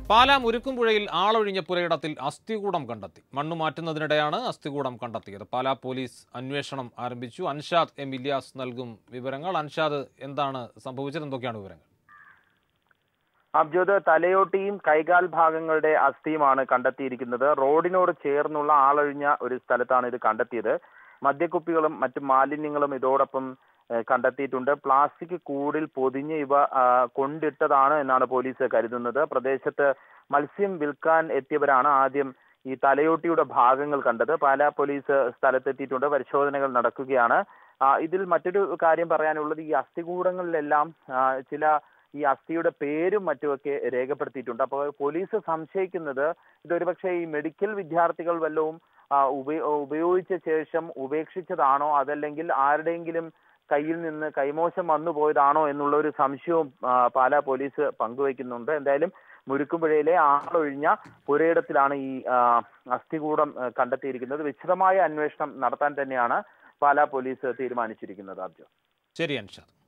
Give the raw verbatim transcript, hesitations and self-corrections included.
പാലാ മുരുക്കുംപുഴയിൽ ആളൊഴിഞ്ഞ പുരയിടത്തിൽ അസ്ഥികൂടം കണ്ടെത്തി. മണ്ണ് മാറ്റുന്നതിനിടെയാണ് അസ്ഥികൂടം കണ്ടെത്തിയത്. പാലാ പോലീസ് അന്വേഷണം ആരംഭിച്ചു. അൻഷാദ് എം ഇല്യാസ് നൽകും വിവരങ്ങൾ. അൻഷാദ്, എന്താണ് സംഭവിച്ചത്? എന്തൊക്കെയാണ് വിവരങ്ങൾ? അബ്ജോദ്, തലയോട്ടിയും കൈകാൽ ഭാഗങ്ങളുടെ അസ്ഥിയുമാണ് കണ്ടെത്തിയിരിക്കുന്നത്. റോഡിനോട് ചേർന്നുള്ള ആളൊഴിഞ്ഞ ഒരു സ്ഥലത്താണ് ഇത് കണ്ടെത്തിയത്. മദ്യക്കുപ്പികളും മറ്റു മാലിന്യങ്ങളും ഇതോടൊപ്പം കണ്ടെത്തിയിട്ടുണ്ട്. പ്ലാസ്റ്റിക് കൂടിൽ പൊതിഞ്ഞ് ഇവ കൊണ്ടിട്ടതാണ് എന്നാണ് പോലീസ് കരുതുന്നത്. പ്രദേശത്ത് മത്സ്യം വിൽക്കാൻ എത്തിയവരാണ് ആദ്യം ഈ തലയോട്ടിയുടെ ഭാഗങ്ങൾ കണ്ടത്. പാലാ പോലീസ് സ്ഥലത്തെത്തിയിട്ടുണ്ട്. പരിശോധനകൾ നടക്കുകയാണ്. ഇതിൽ മറ്റൊരു കാര്യം പറയാനുള്ളത്, ഈ അസ്ഥികൂടങ്ങളിലെല്ലാം ചില ഈ അസ്ഥിയുടെ പേരും മറ്റുമൊക്കെ രേഖപ്പെടുത്തിയിട്ടുണ്ട്. അപ്പോൾ പോലീസ് സംശയിക്കുന്നത് ഇതൊരുപക്ഷെ ഈ മെഡിക്കൽ വിദ്യാർത്ഥികൾ വല്ലതും ഉപയോഗിച്ച ശേഷം ഉപേക്ഷിച്ചതാണോ, അതല്ലെങ്കിൽ ആരുടെയെങ്കിലും കയ്യിൽ നിന്ന് കൈമോശം വന്നു പോയതാണോ എന്നുള്ള ഒരു സംശയവും പാലാ പോലീസ് പങ്കുവയ്ക്കുന്നുണ്ട്. എന്തായാലും മുരുക്കുംപുഴയിലെ ആളൊഴിഞ്ഞ പുരയിടത്തിലാണ് ഈ അസ്ഥികൂടം കണ്ടെത്തിയിരിക്കുന്നത്. വിശദമായ അന്വേഷണം നടത്താൻ തന്നെയാണ് പാലാ പോലീസ് തീരുമാനിച്ചിരിക്കുന്നത്. അബ്ജോ, ശരി അൻഷാദ്.